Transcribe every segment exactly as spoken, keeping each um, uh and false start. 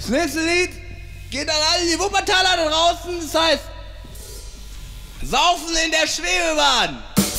Das nächste Lied geht an alle die Wuppertaler da draußen, das heißt Saufen in der Schwebebahn.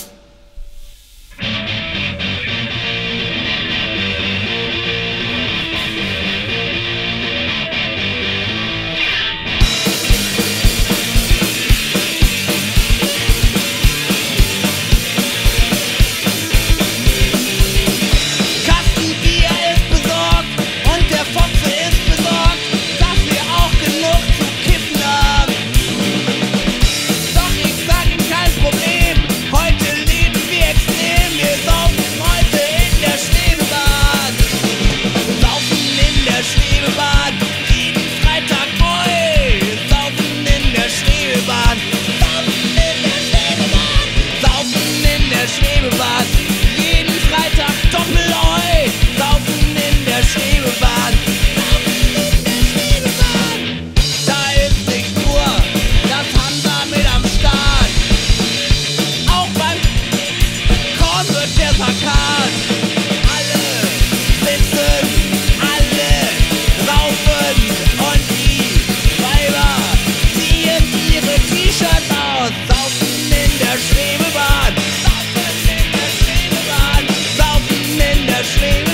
Schwebebahn, jeden Freitag Doppel-Eu, saufen in der Schwebebahn, saufen in der Schwebebahn. Da ist nicht nur das Hansa mit am Start, auch beim Korn wird der Sakat. Alle sitzen, alle raufen und die Weiber ziehen ihre T-Shirts aus, saufen in der Schwebebahn. Schwebebahn, saufen in der Schwebebahn.